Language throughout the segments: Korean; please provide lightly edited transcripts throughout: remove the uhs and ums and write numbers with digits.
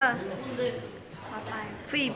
V.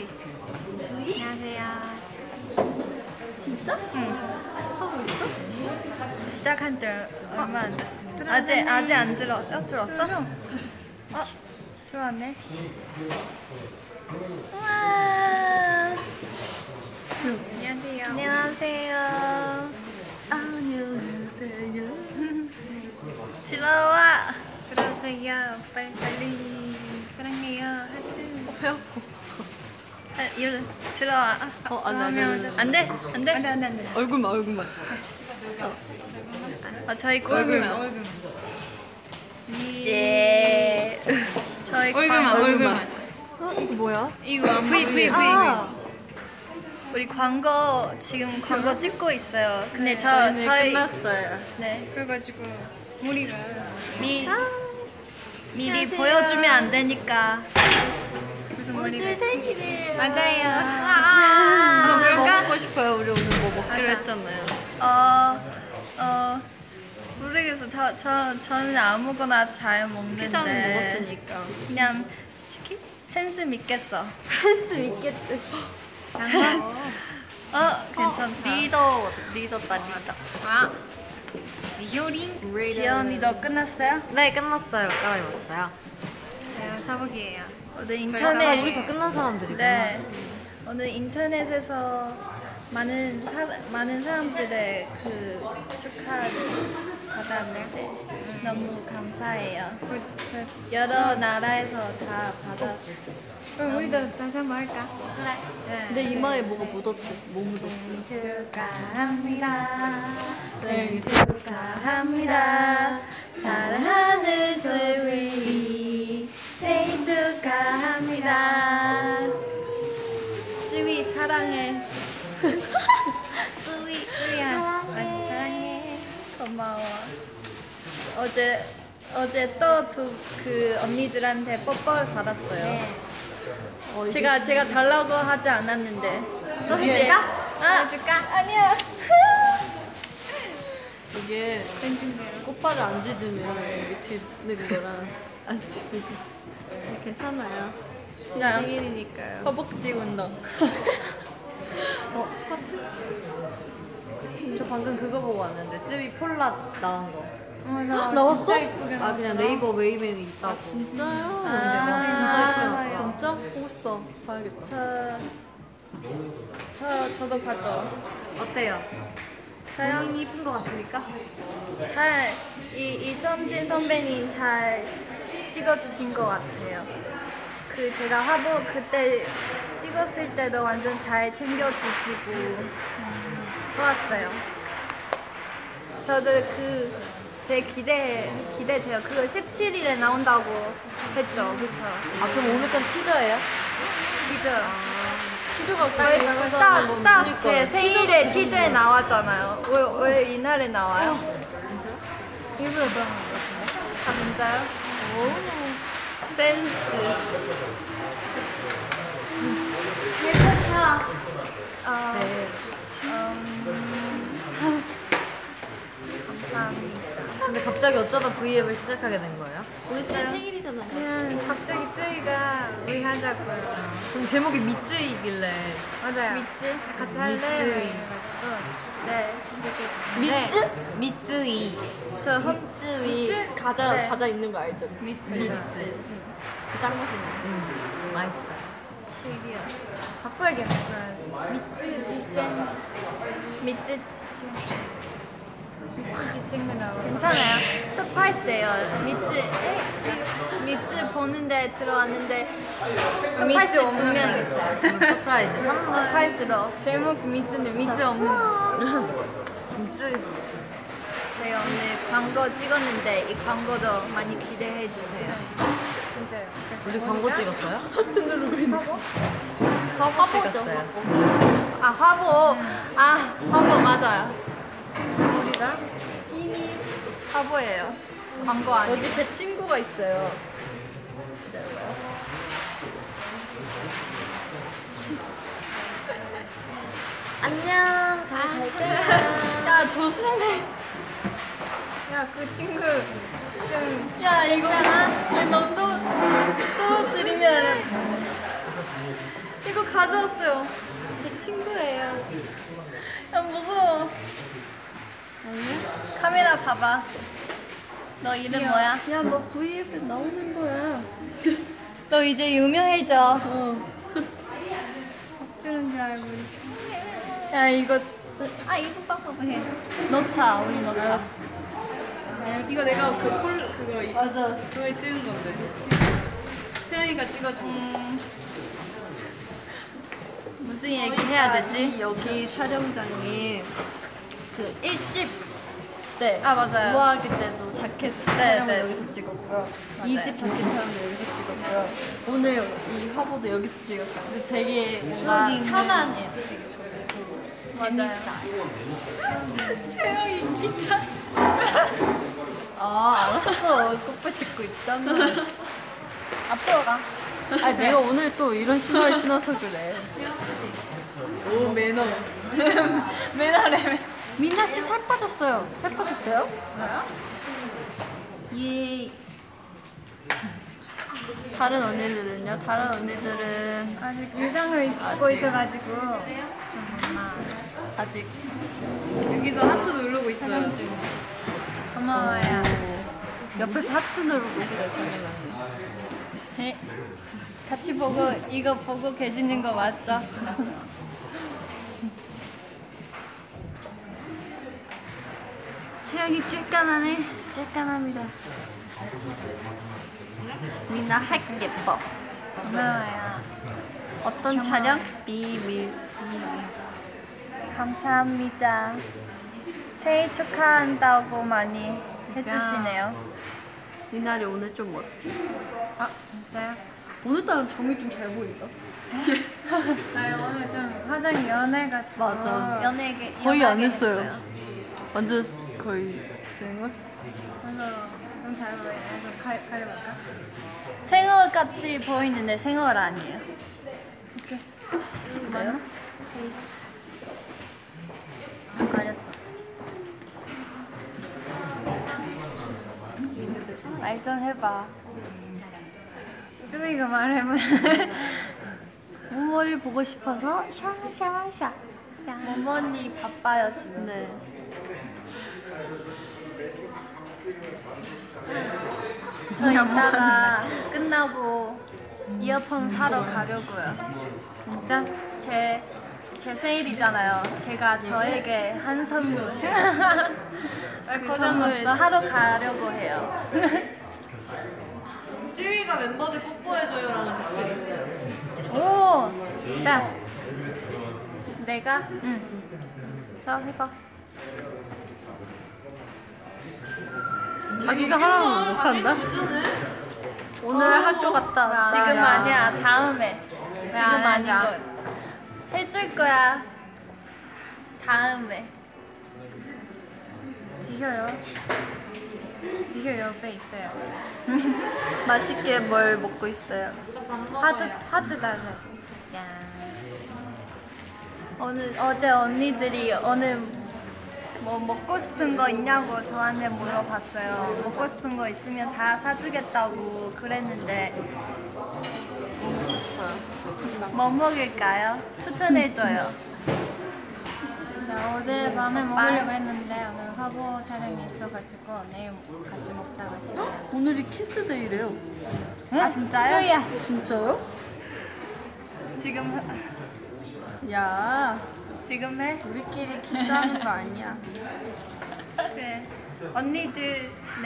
안녕하세요. 진짜? 응. 하고 있어? 시작한 지 얼마 안 됐어. 아직 안 들었어? 들어왔네. 우와. 안녕하세요. 안녕하세요. 들어와. 들어오세요. 빨리. 사랑해요. 하트. 배고파. 일 들어와. 안 돼. 얼굴만. 저희 얼굴만. 예. 저희 얼굴만. 이거 뭐야? 이거 V. 아, 우리 지금 광고 찍고 있어요. 근데 저희 저희 끝났어요. 네. 그래가지고 머리가 미리 보여주면 안 되니까. 무슨 머리가 생일이에요. 맞아요. 그럴까? 먹고 싶어요. 우리 오늘 뭐 먹기로 했잖아요. 모르겠어. 저는 아무거나 잘 먹는데. 피자는 먹었으니까. 그냥 치킨? 센스 믿겠어. 센스 있겠대. 장난. 괜찮다. 리더다. 아. 지효린. 지연이 너 끝났어요? 네, 끝났어요. 깔아입었어요. 네, 사복이에요. 오늘 아, 인터넷 우리 다 끝난 사람들이구나. 네. 오늘 인터넷에서 많은 사람들의 그 축하를 받았는데 너무 감사해요. 여러 나라에서 다 받았어. 그럼 우리도 다시 한번 할까? 그래. 내 이마에 뭐가 묻었어. 뭐 묻었어? 축하합니다. 네. 축하합니다. 사랑하는 쯔위 생일 축하합니다. 쯔위 사랑해. 쯔위야 사랑해. 고마워. 어제 또 그 언니들한테 뽀뽀를 받았어요. 네. 제가 달라고 하지 않았는데 또 이제- 해줄까? 해줄까? 아니야. 이게 땡땡대로. 꽃발을 안 짖으면 이렇게 딛는 거랑 안 짖는 거 괜찮아요. 그냥 생일이니까요. 허벅지 운동. 스쿼트? 저 방금 그거 보고 왔는데 쯔위 폴라 나온 거. 맞아. 나왔어? 진짜 이쁘게 아 그냥 네이버 웨이맨에 있다고. 진짜요? 진짜 예쁘다. 진짜? 보고 싶다. 봐야겠다. 저도 봤죠. 어때요? 저요? 본인이 이쁜 거 같습니까? 이선진 선배님 잘 찍어주신 것 같아요. 제가 화보 그때 찍었을 때도 완전 잘 챙겨주시고 좋았어요. 저도 되게 기대돼요. 그거 17일에 나온다고 했죠, 그쵸? 아 그럼 오늘 건 티저예요? 티저. 티저가 딱 제 생일에 티저에 나왔잖아요. 왜 이날에 나와요? 일부러 그런 거 같은데. 아 진짜요? 오 센스. 예쁘다. 네. 감사합니다. 근데 갑자기 어쩌다 V앱을 시작하게 된 거예요? 오늘 제 네. 생일이잖아요. 그냥 갑자기 쯔이가 우리 하자고요. 그럼 제목이 미쯔이길래 맞아요. 믿지? 같이 할래? 미쯔이. 그래가지고. 네. 미쯔? 미쯔이. 저 혼쯔위 과자 네. 과자 있는 거 알죠? 미쯔. 짱 맛있네. 맛있어. 시리얼. 바꿔야겠네. 미쯔지짱. 미쯔 미쯔지짱도 나와. 괜찮아요. 스파이스예요. 미쯔 보는데 들어왔는데 스파이스 미쯔 없는 2명 거. 있어요. 서프라이즈. 스파이스로. 제목 미쯔인데 미쯔 없는. 미쯔. 저희 오늘 광고 찍었는데 이 광고도 많이 기대해 주세요. 진짜요. 우리 광고 찍었어요? 화보 화보 찍었어요. 화보 맞아요. 우리가 이미 화보예요. 광고 아니고. 여기 제 친구가 있어요. 안녕. 잘 갈게요. 야 조심해. 야 그 친구 야 이거 너 또 떨어뜨리면 이거 가져왔어요. 제 친구예요. 야 무서워. 아니야? 카메라 봐봐. 너 이름 뭐야? 야, 너 V앱에 나오는 거야. 너 이제 유명해져. 주는 줄 알고. 야 이거 이거 빡빡 해. 넣자. 우리 넣자. 이거 내가 그거 맞아. 그거에 찍은 건데. 채영이가 찍어준 거. 무슨 얘기 해야 되지? 여기 촬영장이 그 1집 때 아 맞아요. 우아하기 때도 자켓 네, 촬영을 네. 여기서 찍었고요. 맞아요. 2집 자켓 촬영도 여기서 찍었고요. 오늘 이 화보도 여기서 찍었어요. 근데 되게 뭔가 편안해요. 되게 좋고 맞아요. 채영이 기차. 아, 알았어. 꽃배 듣고 있잖아. 앞으로 가. 아니 내가 오늘 또 이런 신발 신어서 그래. 오 매너. 매너래. 민나 씨 살 빠졌어요. 살 빠졌어요? 뭐야? 예. 다른 언니들은요? 다른 언니들은 아직 의상을 입고 있어가지고 좀 몰라. 아직 여기서 하트 누르고 있어요. 고마워요. 옆에서 하트 누르고 있어요. 정연 언니. 네. 같이 보고 이거 보고 계시는 거 맞죠? 채영이 찔깐하네. 찔깐합니다. 민나 핵 예뻐. 고마워요. 어떤 촬영? 비밀. 감사합니다. 생일 축하한다고 많이 해주시네요. 미나리 오늘 좀 멋지? 아 진짜요? 오늘따라 정이 좀 잘 보인다. 나 오늘 좀 화장이 연해가지고. 맞아. 연예계 거의 안 연하게 했어요. 완전 거의 생얼? 그래서 좀 잘 보이네. 좀 가려볼까? 생얼 같이 보이는데 생얼 아니에요. 맞나? 좀 가렸어. 말 좀 해봐. 쭈이가 말해보면 모모를 보고 싶어서 샤샤샤. 모모니 바빠요 지금. 네. 저 이따가 끝나고 이어폰 사러 가려고요. 진짜? 제 생일이잖아요. 제가 저에게 한 선물. 그 선물 사러 가려고 해요. 쯔위가 멤버들 뽀뽀해줘요라는 댓글이 있어요. 오! 자, 내가? 응. 자 해봐. 자기가 하라면 못한다? 오늘 학교 갔다 왜 왔어. 안 지금 하냐? 아니야. 다음에. 지금 안 아닌 하냐? 거. 해줄 거야. 다음에. 지효요. 지효 옆에 있어요. 맛있게 뭘 먹고 있어요? 하트 달래. 짠. 어제 언니들이 오늘 뭐 먹고 싶은 거 있냐고 저한테 물어봤어요. 먹고 싶은 거 있으면 다 사주겠다고 그랬는데 뭐 먹을까요? 추천해줘요. 나 어제 밤에 먹으려고 했는데 오늘 화보 촬영이 있어가지고 내일 같이 먹자고 했어요. 오늘이 키스데이래요. 아 진짜요? 쭈이야. 진짜요? 지금 야, 지금 해? 우리끼리 키스하는 거 아니야. 그래. 언니들 내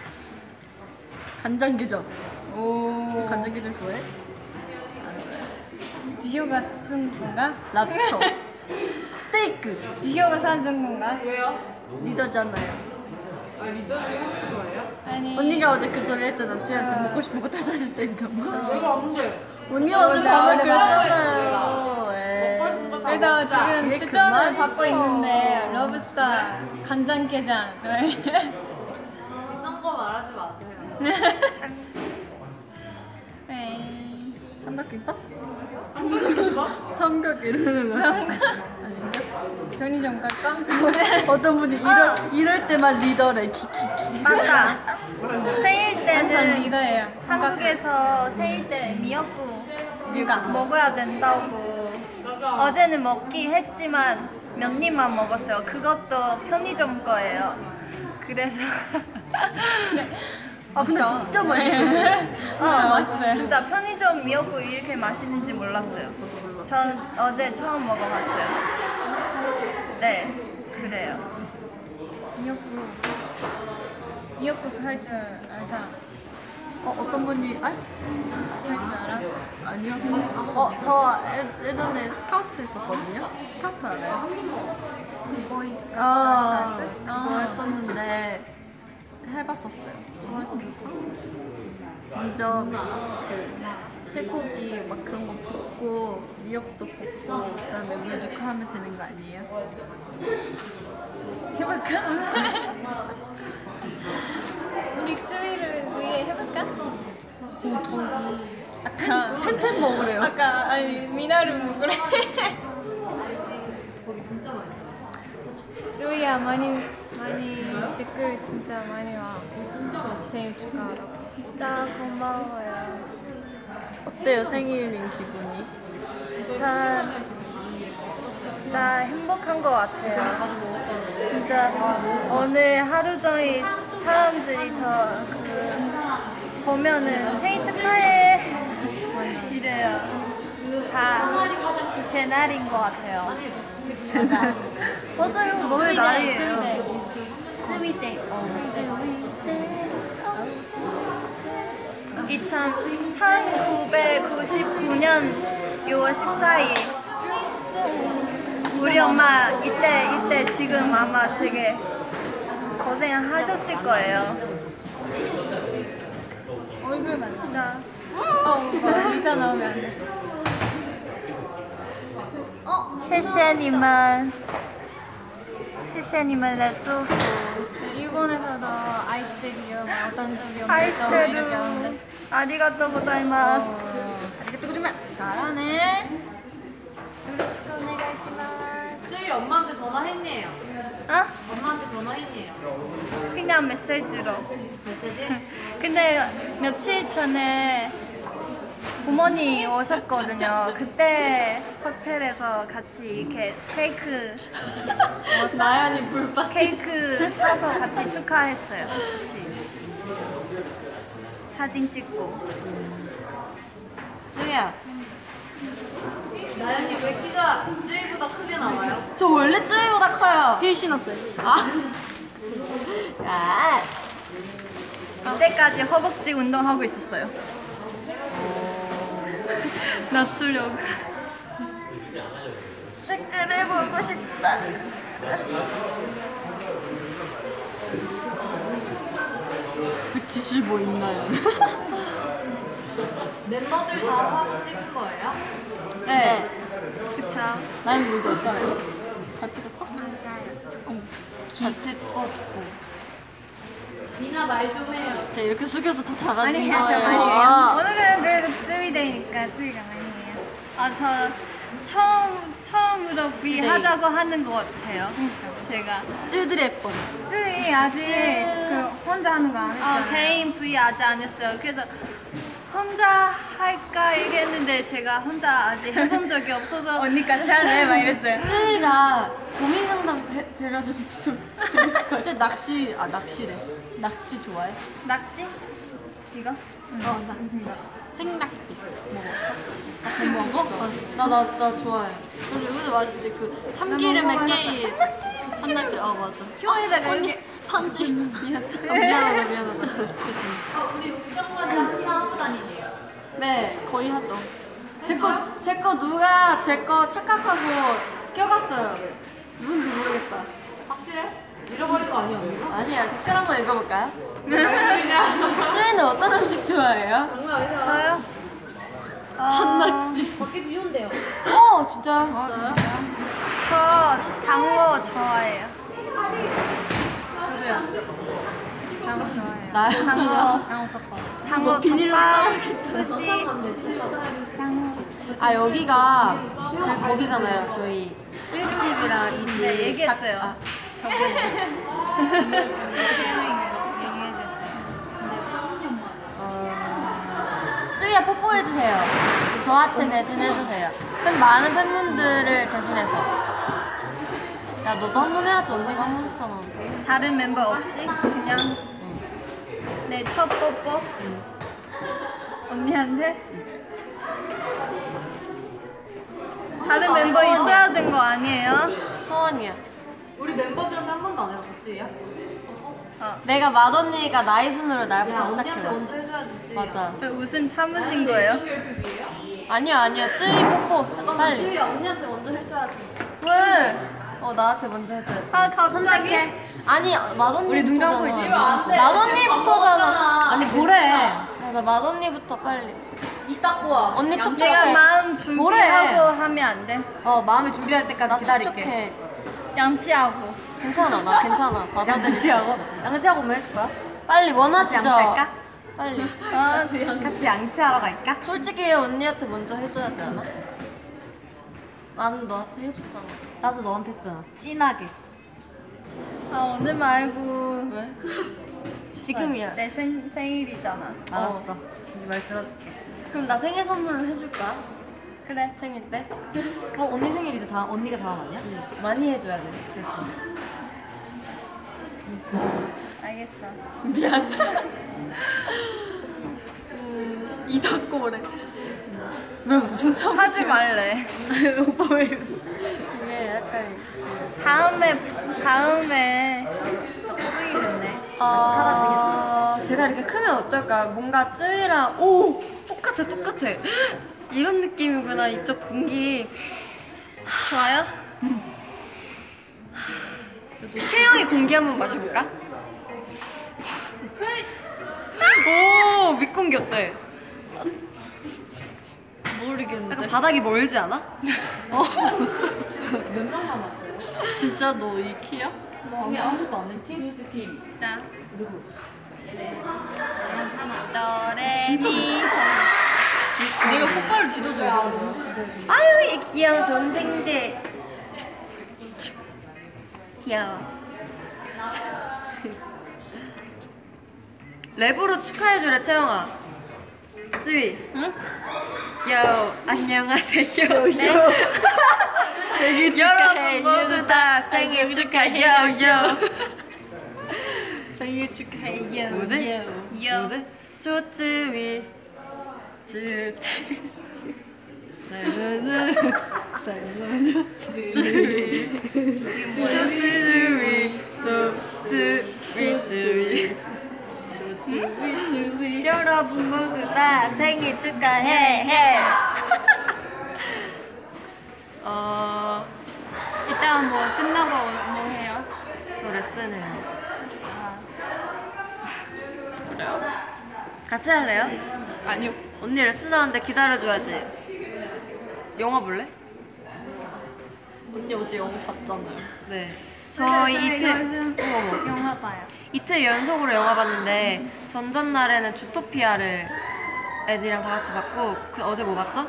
간장게장. 오. 간장게장 좋아해? 안 좋아해. 지효가 쓴 건가? 랍스터. 스테이크. 지효가 사준 건가? 리더잖아요. 아니. 언니가 어제 그 소리 했잖아. 지한테 먹고 싶은 거 다 사줄 테니까. 내가 언제? 언니 어제 밤에 그랬잖아요. 에이. 그래서 지금 왜 추천을 받고 그만이죠. 있는데 러브스타 간장게장. 이런 거 말하지 마세요. 에이. 삼각김밥? 삼각 이러는 거야? 아닌가? 편의점 갈까? 어떤 분이 이럴 때만 리더래. 키키키. 맞다. 생일 항상 때는 리더예요. 한국에서 생일 때 미역국 미역. 먹어야 된다고 어제는 먹긴 했지만 몇 입만 먹었어요. 그것도 편의점 거예요. 그래서 아 근데 진짜 맛있어요. 진짜 맛있어요. 진짜 편의점 미역국 이렇게 맛있는지 몰랐어요. 전 어제 처음 먹어봤어요. 네, 그래요. 미역국 할 줄 아는 사람 어떤 분이 할 줄 알아? 아니요. 저 예전에 스카우트 했었거든요. 스카우트 알아요? 보이스 그거 했었는데 해봤었어요. 먼저 그 쇠고기 막 그런 거 볶고 미역도 볶고 그다음에 물 넣고 하면 되는 거 아니에요? 해볼까? 우리 쯔위를 위해 해볼까? 고기 아까 텐텐 먹으래요. 아까 아니 미나를 먹으래. 쯔위야 많이 댓글 진짜 많이 와. 생일 축하하라고. 진짜 고마워요. 어때요 생일인 기분이? 전 진짜 행복한 것 같아요. 진짜 오늘 하루 종일 사람들이 보면은 생일 축하해 이래요. 다 제 날인 것 같아요. 제 날. 맞아요. 너의 날이에요. 스위데이. 1999년 6월 14일 우리 엄마 이때 지금 아마 되게 고생하셨을 거예요. 얼굴만. 진짜. 이사 나오면 안 돼. 谢谢你们的祝福. 일본에서도 아이시테리요, 뭐 어떤 점이 이렇게 아이스테루 하는데. 아리가또 고자이마스. 아리가또 고자이마스. 잘하네. 요로시쿠 오네가이시마스. 저희 엄마한테 전화했네요. 엄마한테 전화했네요. 그냥 메시지로. 메시지? 근데 며칠 전에 부모님 오셨거든요. 그때 호텔에서 같이 이렇게 나연이 불빠지. 케이크 사서 같이 축하했어요. 같이 사진 찍고. 쯔야. 나연이 왜 키가 쯔이보다 크게 나와요? 저 원래 쯔이보다 커요. 힐 신었어요. 야. 이때까지 허벅지 운동하고 있었어요. 낮추려고. 댓글 해보고 싶다. 175 있나요? 멤버들 다 화보 찍은 거예요? 네. 그쵸. 나는 우리 어떠나요? 다 찍었어? 맞아요. 기스 뽑고. 미나 말 좀 해요. 제가 이렇게 숙여서 더 작아진 많이 거예요. 해야죠, 많이 해요. 아. 오늘은 그래도 쯔위데이니까 쯔위가 많이 해요. 저 처음으로 V 하자고 하는 것 같아요. 제가. 쯔들이 예뻐. 쯔위 아직 그 혼자 하는 거 안 했잖아요. 개인 V 아직 안 했어요. 그래서 혼자 할까 얘기했는데 제가 혼자 아직 해본 적이 없어서 언니까지 할래? 막 이랬어요. 쯔가 고민 상담 들어주면 진짜. 쯔 낚시래. 낙지 좋아해? 낙지? 이거? 낙지. 생낙지. 먹었어? 먹어? 나 좋아해. 그리고 이것도 맛있지. 그 참기름에 깨인 산낙지. 맞아. 혀에다가 언니 이렇게 편지. 미안하다. 그치. 우리 우정관도 항상 하고 다니네요. 네, 거의 하죠. 제 거 누가 제 거 착각하고 껴갔어요. 누군지 모르겠다. 확실해? 잃어버린 거 아니야, 언니가? 아니야, 댓글 한번 읽어볼까요? 그냥 쯔이는 어떤 음식 좋아해요? 장난 아니잖아. 저요? 산낙지. 밖에 비 온대요. 진짜요? 저 장어 좋아해요. 장어 좋아해요. 나요? 장어, 장어떡밥. 장어 덮밥, 스시. 여기가 거기잖아요. 저희 1집이랑 2집. 네, 얘기했어요. 언니가 뽀뽀해주세요. 저한테 대신해주세요. 많은 팬분들을 대신해서. 야, 너도 한 번 해야지. 언니가 한 번 했잖아. 다른 멤버 없이 그냥 내 첫 뽀뽀 언니한테. 다른 멤버 있어야 된 거 아니에요? 소원이야. 우리 멤버들은 한 번도 안 해봤지, 얘야? 내가 맏언니가 나이 순으로 야, 날부터 언니한테 시작해. 먼저 해줘야지. 맞아. 왜 웃음 참으신 거예요? 아니야. 쯔이 뽀뽀. 빨리. 쯔위야, 언니한테 먼저 해줘야지. 왜? 나한테 먼저 해줘야지. 아 갑자기? 아니, 맏언니. 우리 눈 감고 있어. 맏언니부터잖아. 아니, 뭐래? 나 맏언니부터 빨리. 이따 꼬아. 언니 촉촉해. 내가 마음 뭐래? 준비하고 하면 안 돼? 마음에 준비할 때까지 기다릴게. 촉촉해. 양치하고. 괜찮아, 나 괜찮아. 받아들일게. 양치하고? 양치하고 뭐 해줄까? 빨리 원하시죠? 양치할까? 빨리. 아 지금 같이 양치하러 갈까? 솔직히 언니한테 먼저 해줘야지 않아? 나는 너한테 해줬잖아. 나도 너한테 했잖아. 진하게. 아 오늘 말고 왜? 지금이야. 내 생일이잖아. 알았어. 네 말 들어줄게. 그럼 나 생일 선물로 해줄까? 그래. 생일 때? 언니 생일이지. 언니가 다음 아니야? 많이 해줘야 돼, 대신. 알겠어. 미안. 이 닫고 오래. 왜 웃음 참? 하지 말래. 오빠 왜? 그게 약간. 다음에 또 꼬맹이 됐네. 다시 사라지겠어. 제가 이렇게 크면 어떨까? 뭔가 쯔이랑 똑같아. 이런 느낌이구나. 이쪽 공기. 좋아요? 채영이 공기 한번 마셔볼까? 오, 밑공기 어때? 모르겠는데. 약간 바닥이 멀지 않아? 몇 명 남았어요? 진짜 너 이 키야? 너 아무것도 안 했지? 나 누구? 너래미. 내가 꽃발을 뒤져줘야 돼. 아유, 이 귀여운 동생들. 귀여워. 랩으로 축하해주래, 채영아. 쯔위. 응? 요, 안녕하세요. 생일 축하해, 여러분 모두 다 생일 축하해요. 생일 축하해요. 뭐지? 요. 뭐지? 쪼쯔위. 쯔쯔. 사랑하는 쯔위. 쪼쯔위. 쪼쯔위. 여러분 모두 다 생일 축하해. 이따 뭐 끝나고 뭐 해요? 저 레슨해요. 아, 같이 할래요? 아니요. 언니 레슨하는데 기다려줘야지. 영화 볼래? 언니 어제 영화 봤잖아요. 네. 저희 이틀 영화 봐요. 이틀 연속으로 영화 봤는데 전전날에는 주토피아를 애들이랑 다 같이 봤고 어제 뭐 봤죠?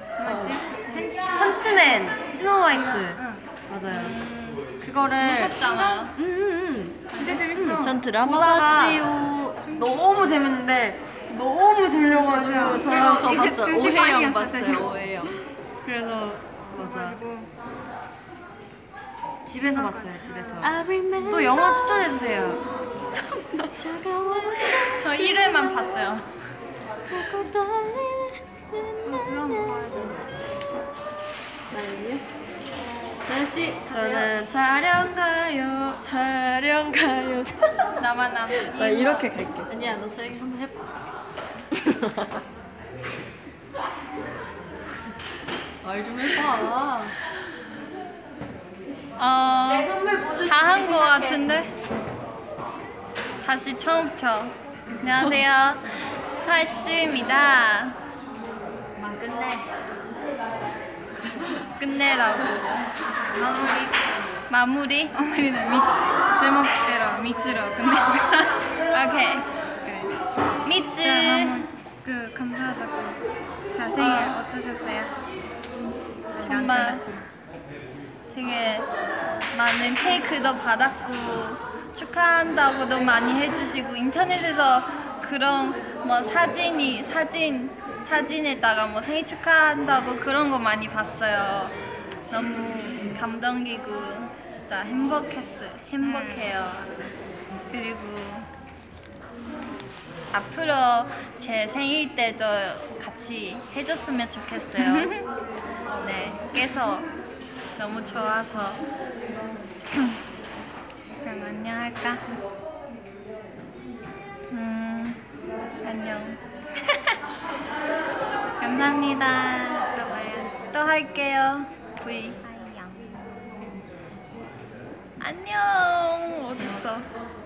헌츠맨 스노우화이트. 맞아요. 그거를 무섭잖아. 진짜 재밌어. 전 드라마 보다가 봤지요. 너무 재밌는데 너무 졸려가지고 제가 더 이제 봤어요. 2 시간이었어요. 오해영 봤어요. 오해영. 그래서 맞아. 집에서 봤어요. 집에서. 또 영화 추천해 주세요. 저 1회만 봤어요. 날씨. 저는 촬영 가요. 나만 나 이렇게 갈게. 아니야, 너 생일 한번 해봐. 말 좀 해봐. 다 한 거 같은데? 다시 처음부터. 안녕하세요. 트와이스입니다. 끝내라고. 마무리? 마무리는 제목대로 미츠로 끝내. 오케이. 미츠. 감사하다고. 자, 생일 어떠셨어요? 정말 되게 많은 케이크도 받았고 축하한다고도 많이 해주시고 인터넷에서 그런 뭐 사진 사진에다가 뭐 생일 축하한다고 그런 거 많이 봤어요. 너무 감동이고 진짜 행복해요. 그리고 앞으로 제 생일 때도 같이 해줬으면 좋겠어요. 네, 계속 너무 좋아서. 그럼 안녕 할까? 안녕. 감사합니다. 또 봐요. 또 할게요. V. 안녕. 어딨어?